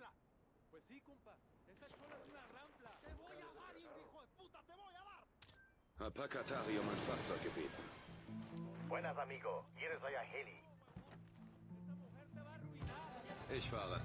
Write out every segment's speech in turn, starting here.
Hab Katari um ein Fahrzeug gebeten. Buenas, amigo. Hier ist euer Heli. Ich fahre.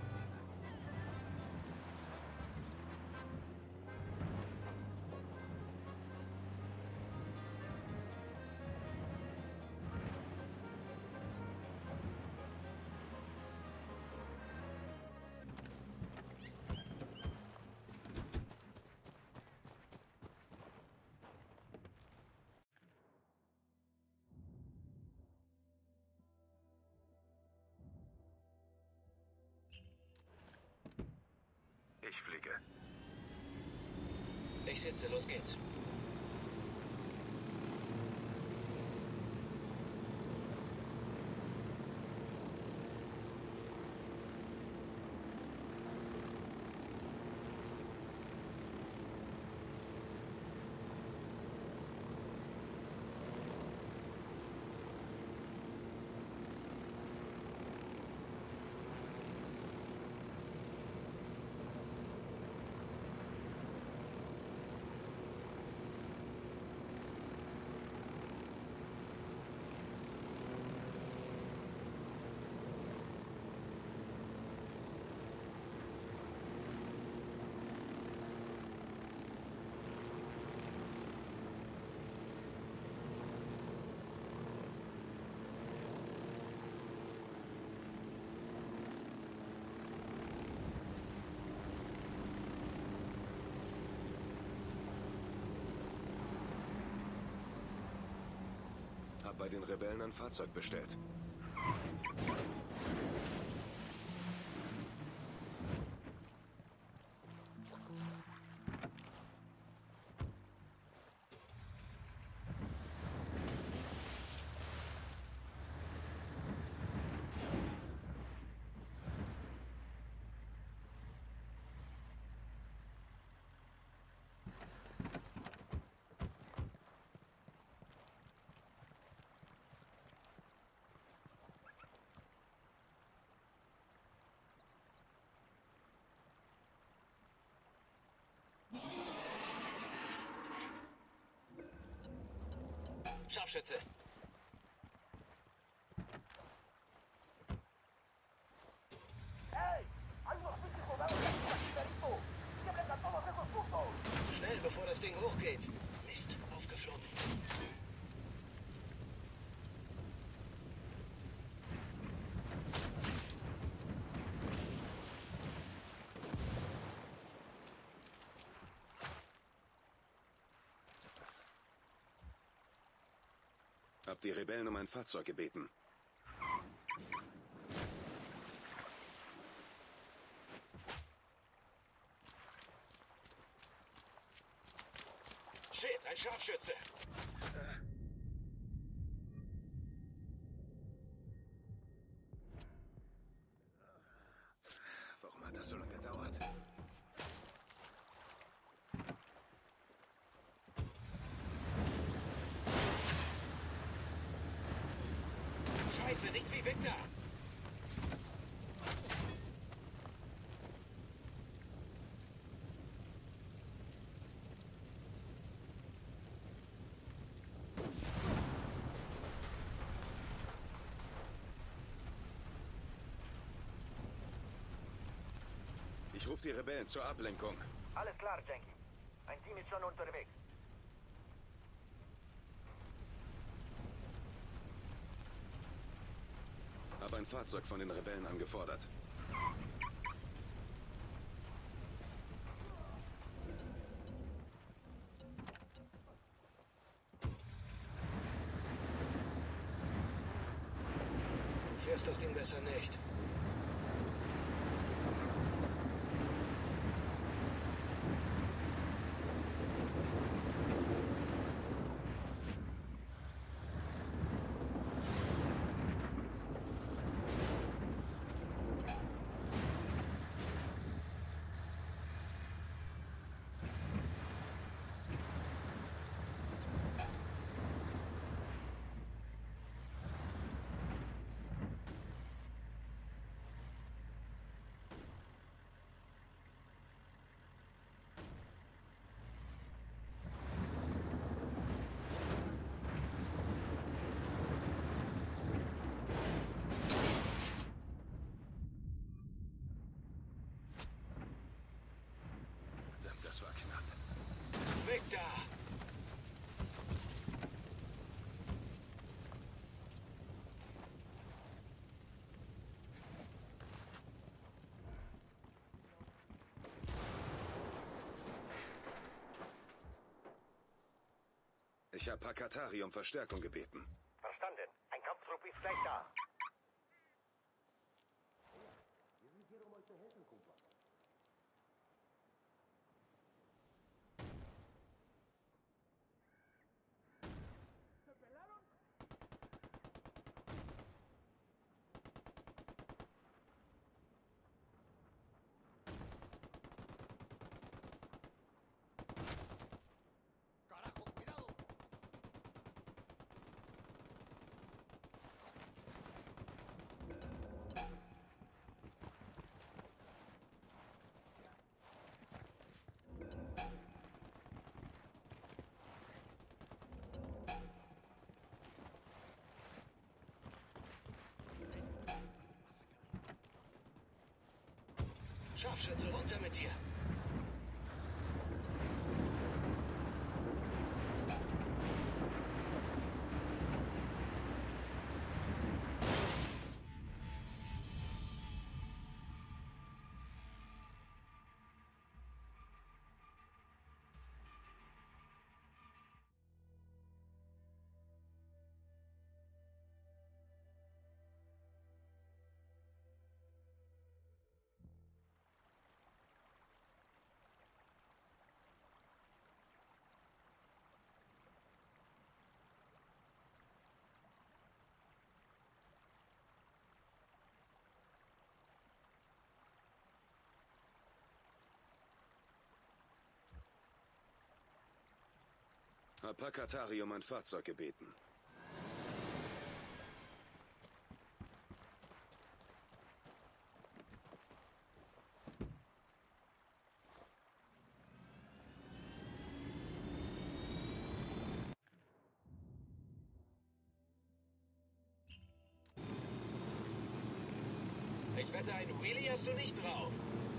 Ich fliege. Ich sitze, los geht's. Hab bei den Rebellen ein Fahrzeug bestellt. Scharfschütze. ¡Ey! ¡Hay unos pinches soldados aquí, Perito! ¡Llévense a todos esos putos! Schnell, bevor das Ding hochgeht. Mist, aufgeflogen. Hab die Rebellen um ein Fahrzeug gebeten. Shit, ein Scharfschütze. Warum hat das so lange gedauert? Scheiße, nichts wie Victor. Ich rufe die Rebellen zur Ablenkung. Alles klar, Janky. Ein Team ist schon unterwegs. Hab ein Fahrzeug von den Rebellen angefordert. Du fährst das Ding besser nicht. Ich habe Pakatari um Verstärkung gebeten. Verstanden. Ein Kampftrupp ist gleich da. Scharfschütze, runter mit dir. Hab Pakatari um ein Fahrzeug gebeten. Ich wette, einen Wheelie hast du nicht drauf.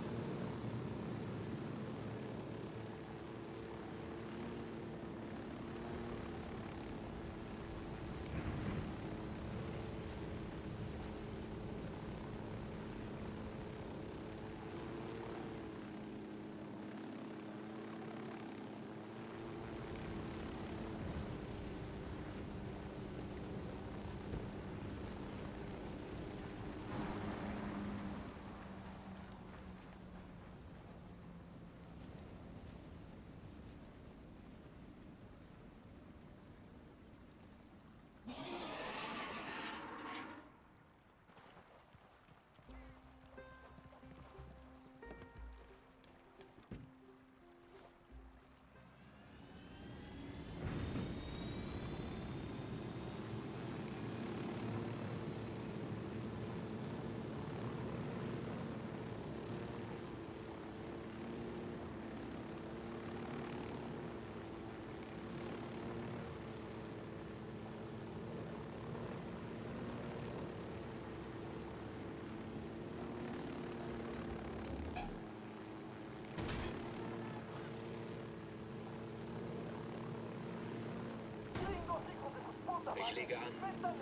Ich lege an.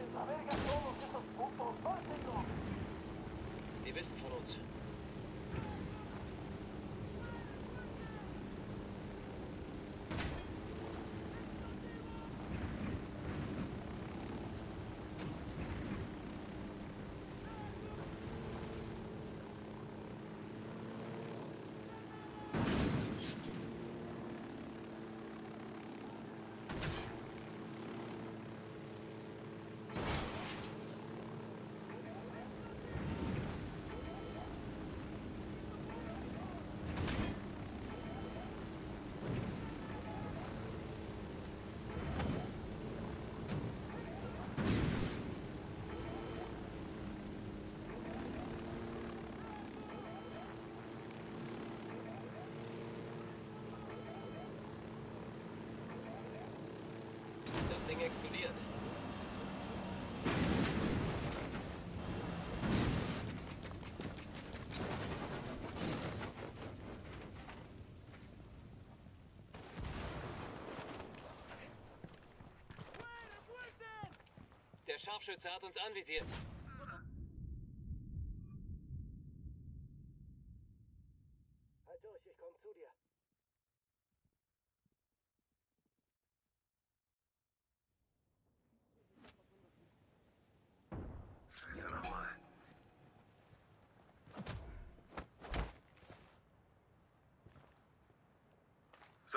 Die wissen von uns. Das Ding explodiert. Der Scharfschütze hat uns anvisiert. Halt durch, ich komme zu dir.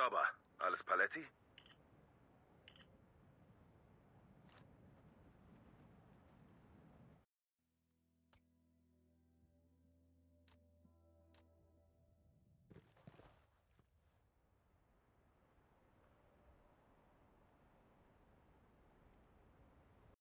Sauber. Alles Paletti?